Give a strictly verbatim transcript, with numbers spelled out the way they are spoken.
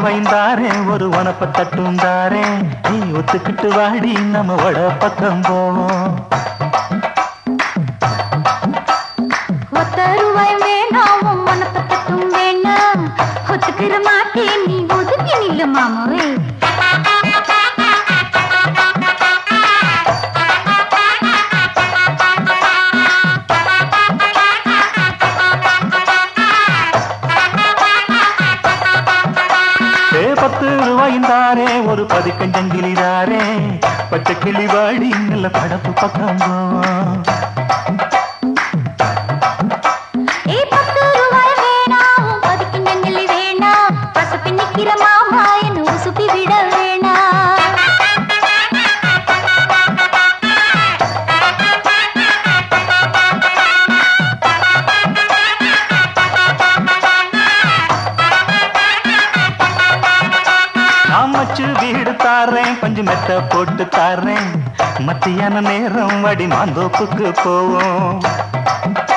ரூபாய்ந்தாரே ஒரு உனப்ப தட்டுந்தாரே நீ ஒத்துக்கிட்டு வாடி நம்ம வட பக்கம் போவோம். ஒத்த ரூபாய் வேணாம் உனப்ப தட்டும் வேணாம் ஒத்துக்கிற மாட்டேன் நீ ஒதுங்கி நில்லு மாமாவே. பத்து ரூபாய்ந்தாரே ஒரு பதிக்கஞ்சங்கிலிதாரே பச்சை கிளி வாடி நல்ல படப்பு பக்கம் போவோம். பத்து ரூபாய் வேணாம் பதிக்கஞ்சங்கிலி வேணாம் பசப்பி நிக்கிற மாமா என்ன உசுப்பி விட வேணாம். மச்சு வீடு தாரேன் பஞ்சு மெத்த போட்டு தாரேன் மத்தியான நேரம் வடி மாந்தோப்புக்கு போவோம்.